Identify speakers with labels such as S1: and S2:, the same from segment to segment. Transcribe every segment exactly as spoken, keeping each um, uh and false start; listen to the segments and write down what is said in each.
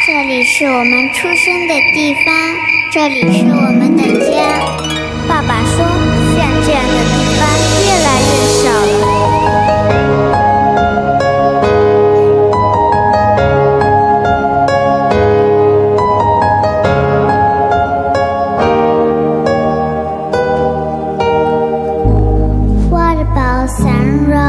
S1: 这里是我们出生的地方，这里是我们的家。爸爸说，像这样的地方越来越少了。What about sunrise?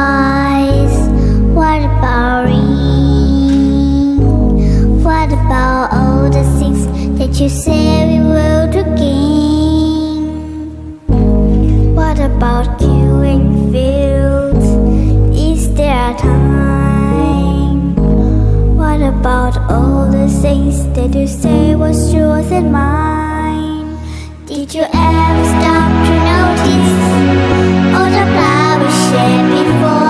S1: What about rain? What about all the things that you say we will gain? What about killing fields? Is there time? What about all the things that you say was yours and mine? Did you ever stop to notice all the flowers shared before?